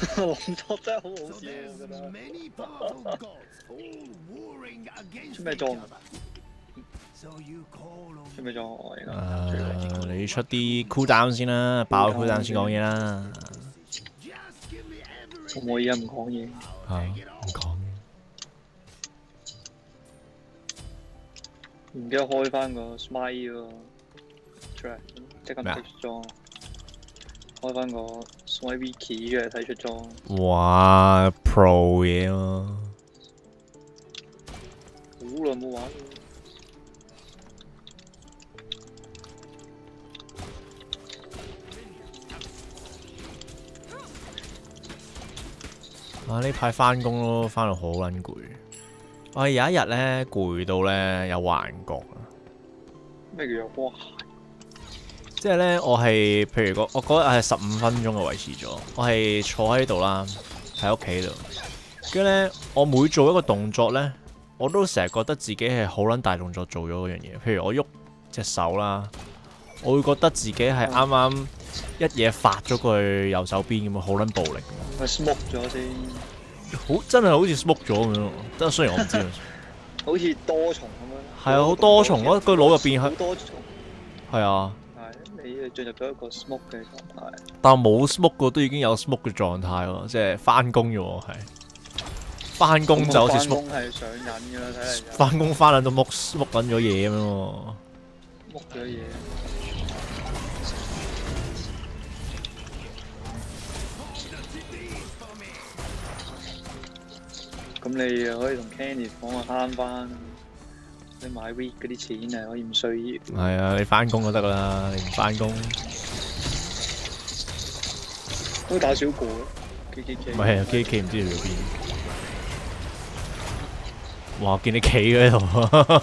動作真係好好笑，我覺得。出咩裝啊？出咩裝我而家？ 你出啲 cooldown 先啦，爆 cooldown 先講嘢啦。 可唔可以而家唔講嘢？ 唔講。 唔記得開翻個 smile 喎，出嚟即刻睇出裝。開翻個 smile wiki 出嚟睇出裝。 哇 ，pro 嘢喎！ 好耐冇玩。 呢排翻工咯，翻到好撚攰。我有一日咧攰到咧有幻覺啊！ 咩叫有波鞋？ 即係咧，我係譬如我嗰日係15分鐘嘅維持咗，我係坐喺度啦，喺屋企度。跟住咧，我每做一個動作咧，我都成日覺得自己係好撚大動作做咗嗰樣嘢。譬如我喐隻手啦，我會覺得自己係啱啱一嘢發咗過去右手邊咁啊，好撚暴力。 咪 smoke 咗先。 好真係好似 smoke 咗咁樣，即係雖然我唔知。 好似多重咁樣。 係啊，好多重咯，個腦入邊係。 好多重。 係啊。 係，你進入咗一個 smoke 嘅狀態。 但冇 smoke 過都已經有 smoke 嘅狀態喎，即係翻工啫喎，係。翻工就好似 smoke。 翻工係上癮㗎啦，睇嚟。 翻工翻撚到 smoke 緊咗嘢咁樣喎。 smoke 咗嘢。咁你又可以同 Kenny 講話慳翻，你買 weed 嗰啲錢係可以唔需要。 係啊，你翻工就得啦，你唔翻工。 都打少個，KKK。 唔係啊 ，KK 唔知去咗邊。哇！見你企喺度。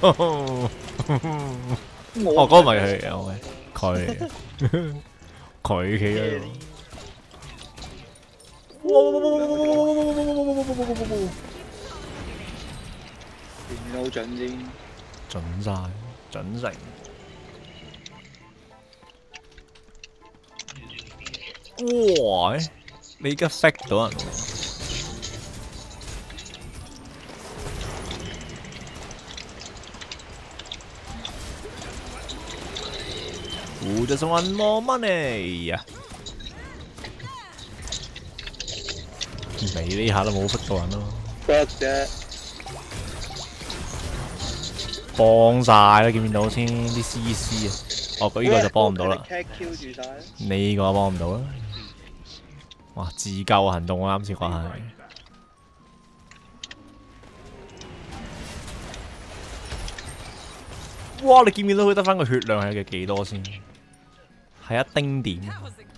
哦，嗰個咪係佢，佢企喺度。 練得好準先， 準晒，準成。哇！你而家 fake 到人喎。Who doesn't want more money？你呢下都冇 fake 到人咯。 得啫。 幫晒啦，見唔見到先啲 CC 啊？哦，佢呢個就幫唔到啦。呢個幫唔到啦。哇！自救行動啊，啱先講係。哇！你見唔見到佢得翻個血量係幾多先？係一丁點。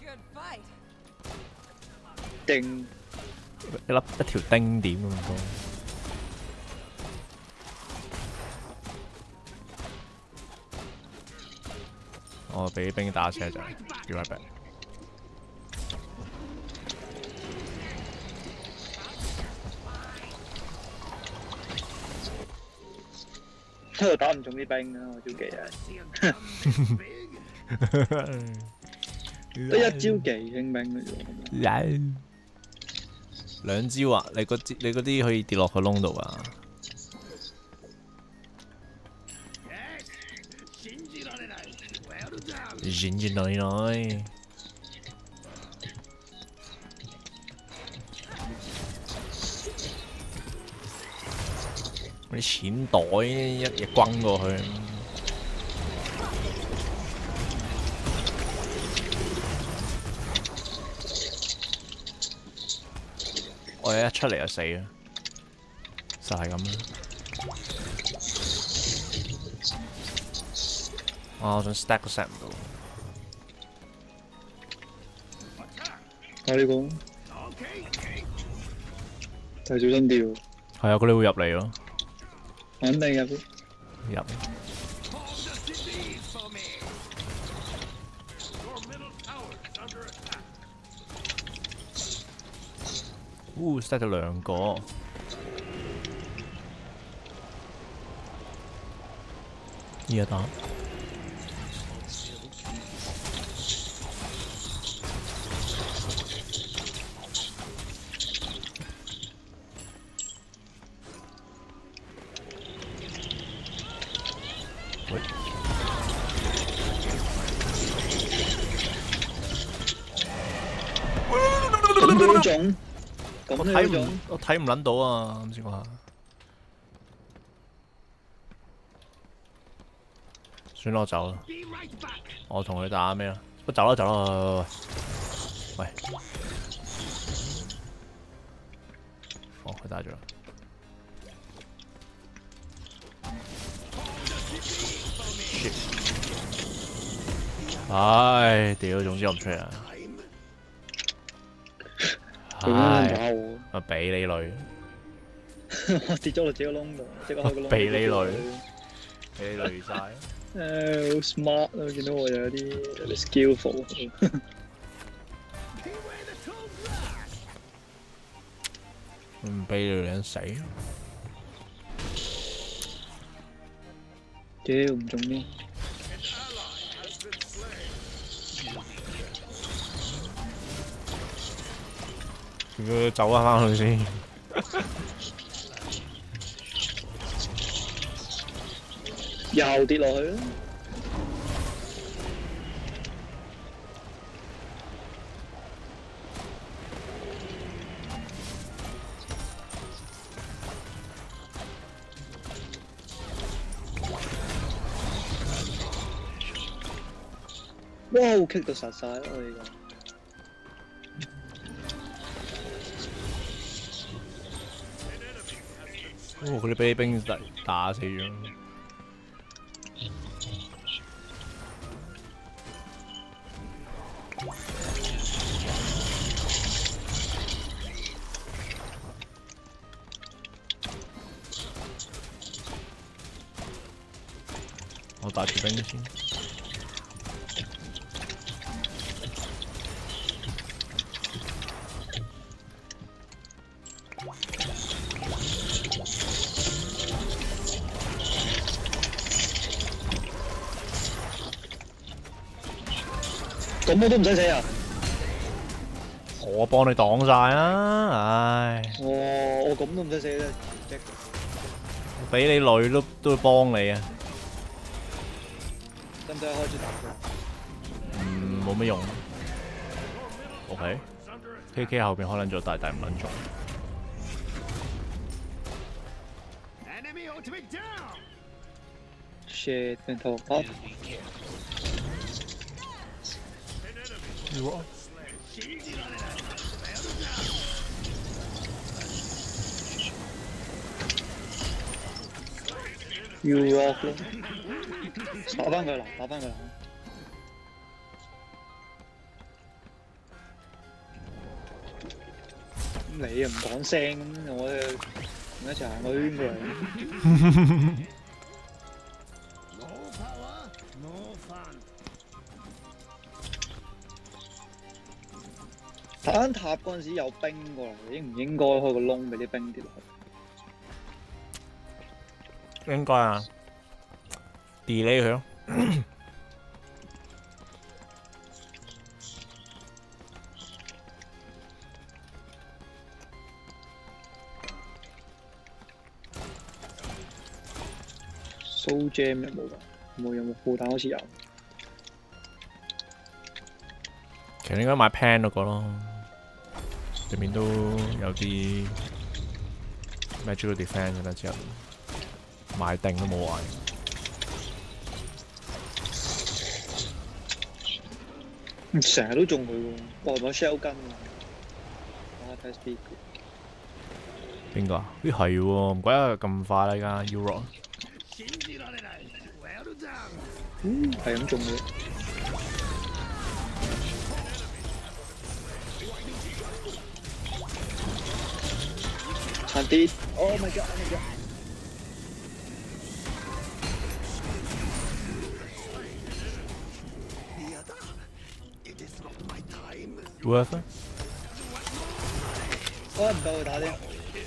丁。 一條丁點咁多。我俾兵打車就叫埋病。 都打唔中啲兵啊！我招技係，得一招技輕兵嘅啫。 兩招啊！你嗰啲可以跌落個窿度啊！忍住耐耐。啲錢袋一嘢轟過去。我一出嚟就死啦，就係咁啦。我想 stack 都 stack 唔到。 你講，但係小心啲喎。 係啊，佢哋會入嚟咯。 肯定入。 入。stack 咗2個。依家打。 呢種， 我咁呢種， 睇唔撚到啊！咁先講下。算啦，我走啦。我同佢打咩啦？我走啦，走啦！喂，哦，佢打咗啦。唉，屌，總之我唔出嚟啊！唉，我俾你累， 我跌咗落自己個窿度，即刻開個窿。 俾你累，俾你累晒。 好 smart 啊！見到我有啲 skillful。 唔俾你兩死。 屌唔中咩？ 佢走翻去先。 又跌落去啦！哇！kick 到實晒啦！我哋個。 哦，佢哋俾兵打死咗。我打住兵先。 咁我都唔使死啊！ 我幫你擋晒啊！唉， 我咁都唔使死咧， 俾你累都會幫你啊！ 使唔使開始打？ 冇乜用。OK，KK 後邊開撚咗，但係唔撚中。 shit，變頭髮。You rock 咯，打翻佢啦，打翻佢啦！你又唔講聲咁，我哋一齊行個圈過嚟。打緊塔嗰陣時有兵過嚟，應唔應該開個窿俾啲兵跌落去？ 應該啊 ，delay 佢咯。 So jam 有冇㗎？有冇副彈好似有。 其實應該買 pan 嗰個咯，對面都有啲 magical defense 啦，之後買定都冇壞。 成日都中佢喎，我係買 shell 筋啊！我睇 speed。 邊個啊？咦係喎，唔怪得咁快啦，而家 Euro。 係咁中佢。差啲 ！Oh my god！Oh my god！ Worth 啊！ 我唔夠佢打添。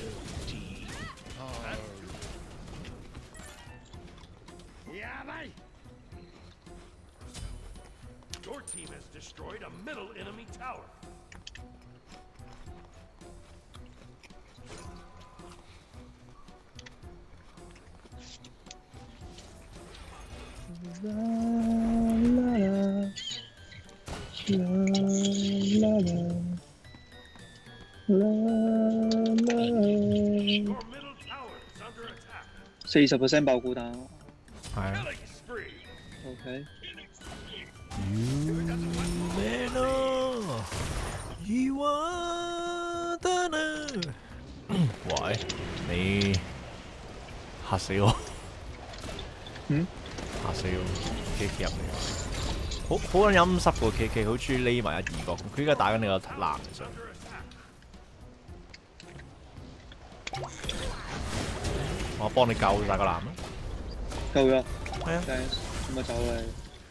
Your team has destroyed a middle enemy tower. middle tower is under attack. 40% 爆孤單。 係啊。 Killing spree. OK。 You are the night。喂，你嚇死我！ 嗯？ 嚇死我 ！KK 入嚟，好撚陰濕喎 KK， 好中意匿埋一二角。佢依家打緊你個男上。我幫你救晒個男啦。 夠咗。 係啊。 咁咪走你。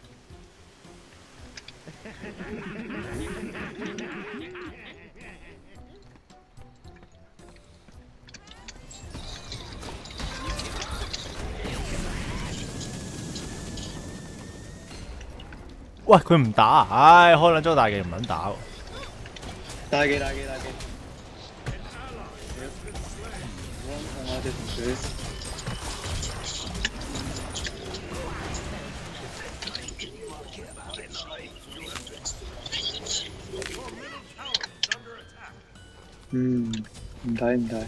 喂，佢唔打啊！唉，開撚咗大技唔撚打喎。 大技。好痛啊！隻同學。唔睇。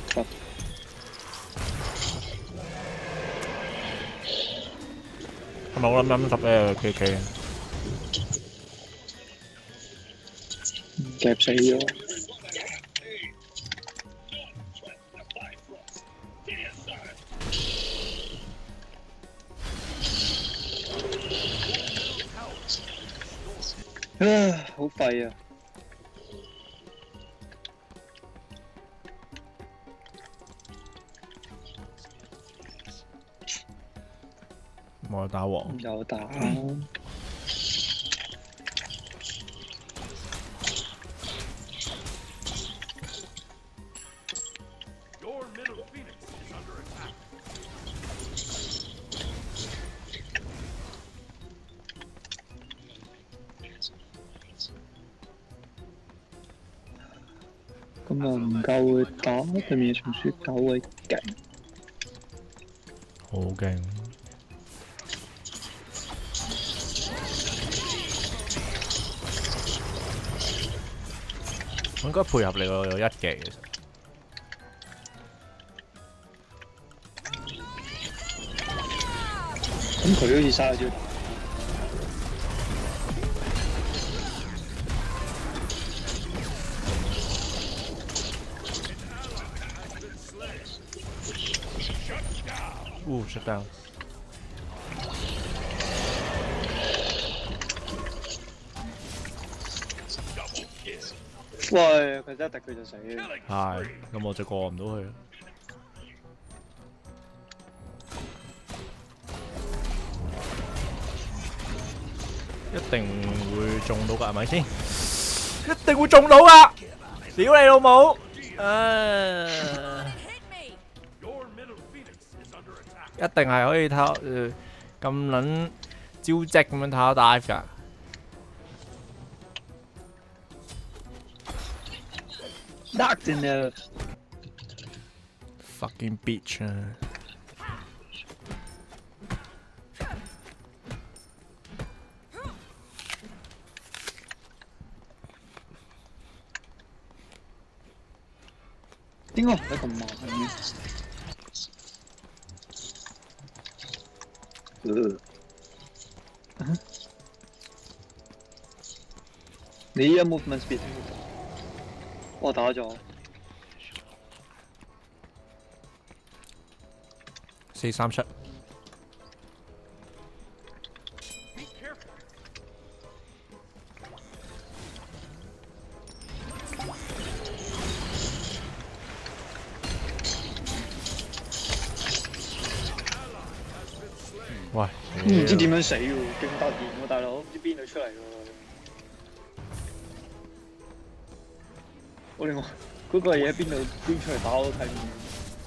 係咪我諗濕咧 KK？ 夾死咗。好廢啊！ 冇得打王。 有打。 Your middle phoenix is under attack. 咁啊唔夠會打，對面松鼠狗會勁。 好勁！我應該配合你個有一技其實。 咁佢好似嘥咗招。 shut down。 喂，佢一突佢就死。 係，咁我就過唔到去啦。一定會中到㗎，係咪先？一定會中到㗎！屌你老母！一定係可以偷咁撚招積咁樣偷 dive 㗎。 Knocked in there. Fucking bitch 啊！ 點解唔得咁慢嘅？你依家 movement speed？ 我打咗。 437。喂， 唔知點樣死喎，勁突然喎，大佬，唔知邊度出嚟喎。我連嗰個嘢喺邊度邊出嚟打我都睇唔見。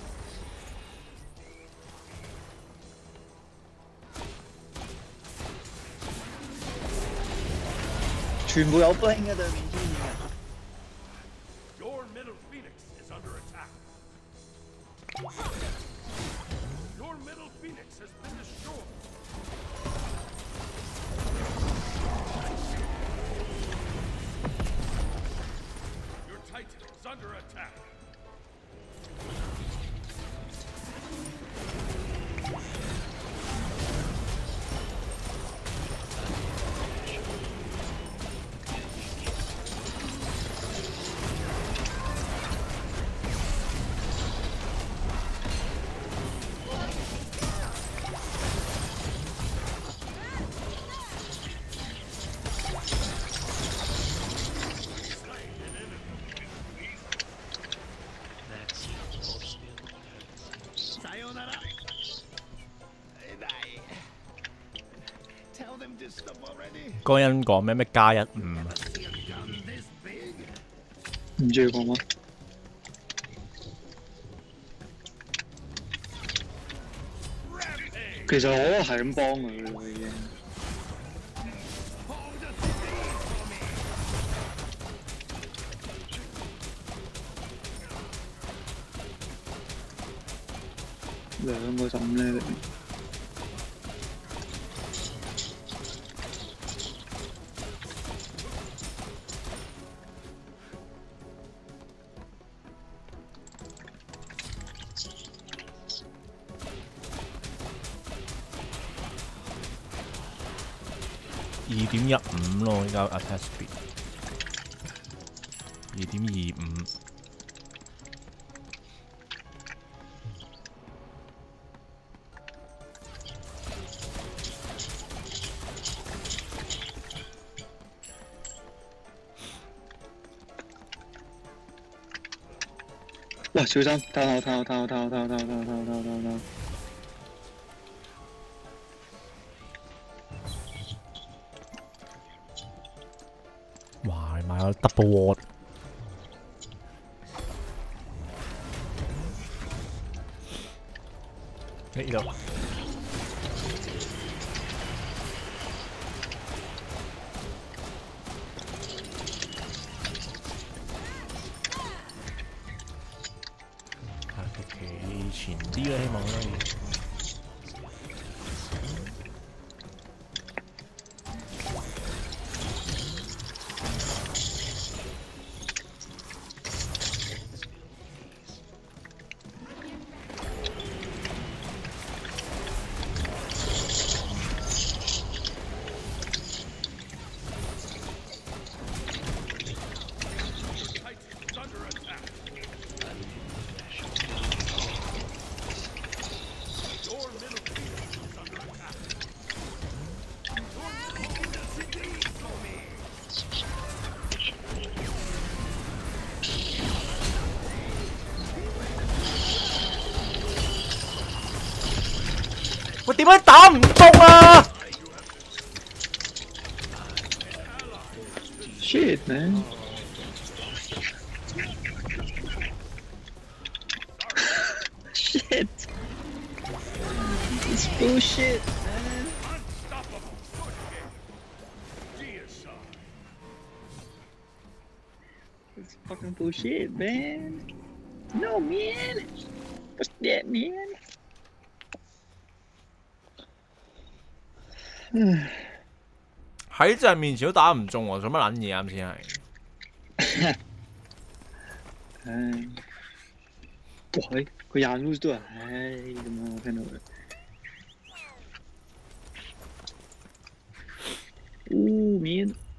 全部有 bling 嘅對面天然。 Your middle phoenix is under attack. Your middle phoenix has been destroyed. Your titan is under attack. 嗰個人講咩+15？ 唔知佢講乜。其實我係咁幫佢咯，已經。兩個陣咧。 2.15咯，依家 attack speed 2.25。 哇！小心！偷！ 哇！你買咗 double ward。呢度。企前啲啦，希望可以。我點解打唔中啊 ？Shit, man! Shit! It's bullshit, man! It's fucking bullshit, man! No, man! What's that, man? 喺隻人面前都打唔中喎，做乜撚嘢啱先係？ 唉，哇！佢廿 lose 都係，唉咁樣我聽到佢。面。